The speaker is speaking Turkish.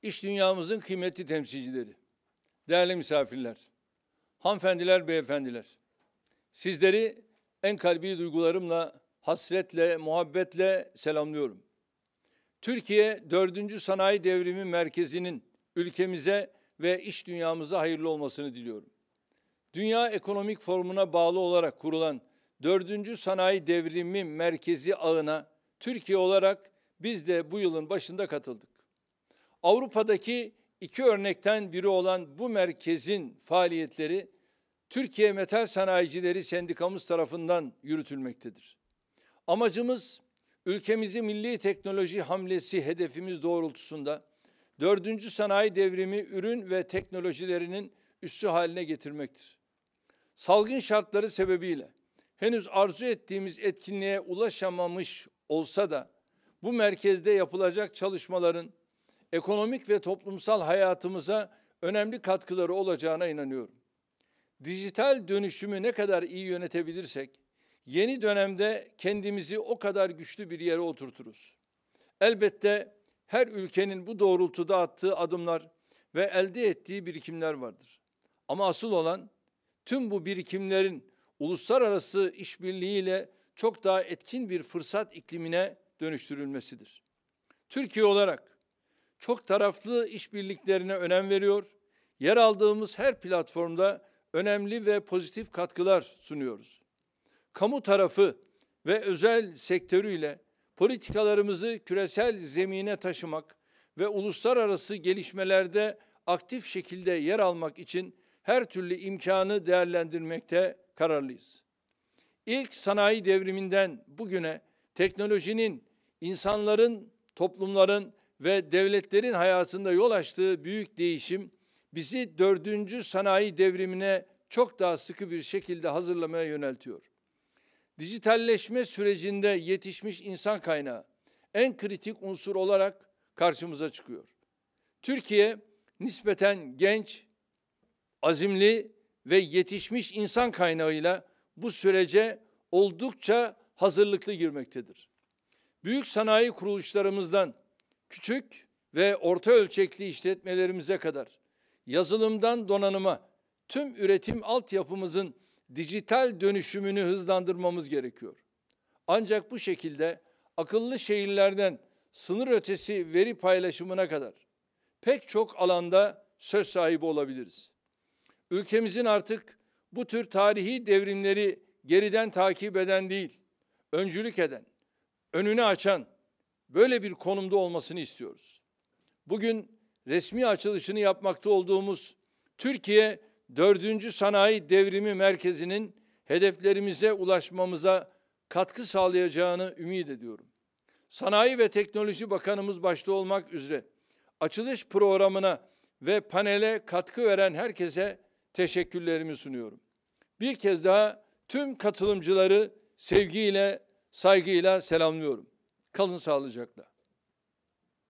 İş dünyamızın kıymetli temsilcileri, değerli misafirler, hanımefendiler, beyefendiler, sizleri en kalbi duygularımla, hasretle, muhabbetle selamlıyorum. Türkiye 4. Sanayi Devrimi Merkezi'nin ülkemize ve iş dünyamıza hayırlı olmasını diliyorum. Dünya Ekonomik Forumu'na bağlı olarak kurulan 4. Sanayi Devrimi Merkezi ağına Türkiye olarak biz de bu yılın başında katıldık. Avrupa'daki 2 örnekten biri olan bu merkezin faaliyetleri Türkiye Metal Sanayicileri Sendikamız tarafından yürütülmektedir. Amacımız ülkemizi milli teknoloji hamlesi hedefimiz doğrultusunda 4. Sanayi Devrimi ürün ve teknolojilerinin üssü haline getirmektir. Salgın şartları sebebiyle henüz arzu ettiğimiz etkinliğe ulaşamamış olsa da bu merkezde yapılacak çalışmaların ekonomik ve toplumsal hayatımıza önemli katkıları olacağına inanıyorum. Dijital dönüşümü ne kadar iyi yönetebilirsek, yeni dönemde kendimizi o kadar güçlü bir yere oturturuz. Elbette her ülkenin bu doğrultuda attığı adımlar ve elde ettiği birikimler vardır. Ama asıl olan tüm bu birikimlerin uluslararası işbirliğiyle çok daha etkin bir fırsat iklimine dönüştürülmesidir. Türkiye olarak çok taraflı işbirliklerine önem veriyor, yer aldığımız her platformda önemli ve pozitif katkılar sunuyoruz. Kamu tarafı ve özel sektörüyle politikalarımızı küresel zemine taşımak ve uluslararası gelişmelerde aktif şekilde yer almak için her türlü imkanı değerlendirmekte kararlıyız. İlk sanayi devriminden bugüne teknolojinin insanların, toplumların ve devletlerin hayatında yol açtığı büyük değişim bizi 4. sanayi devrimine çok daha sıkı bir şekilde hazırlamaya yöneltiyor. Dijitalleşme sürecinde yetişmiş insan kaynağı en kritik unsur olarak karşımıza çıkıyor. Türkiye nispeten genç, azimli ve yetişmiş insan kaynağıyla bu sürece oldukça hazırlıklı girmektedir. Büyük sanayi kuruluşlarımızdan küçük ve orta ölçekli işletmelerimize kadar yazılımdan donanıma tüm üretim altyapımızın dijital dönüşümünü hızlandırmamız gerekiyor. Ancak bu şekilde akıllı şehirlerden sınır ötesi veri paylaşımına kadar pek çok alanda söz sahibi olabiliriz. Ülkemizin artık bu tür tarihi devrimleri geriden takip eden değil, öncülük eden, önünü açan böyle bir konumda olmasını istiyoruz. Bugün resmi açılışını yapmakta olduğumuz Türkiye 4. Sanayi Devrimi Merkezi'nin hedeflerimize ulaşmamıza katkı sağlayacağını ümit ediyorum. Sanayi ve Teknoloji Bakanımız başta olmak üzere açılış programına ve panele katkı veren herkese teşekkürlerimi sunuyorum. Bir kez daha tüm katılımcıları sevgiyle, saygıyla selamlıyorum. Kalın sağlıcakla.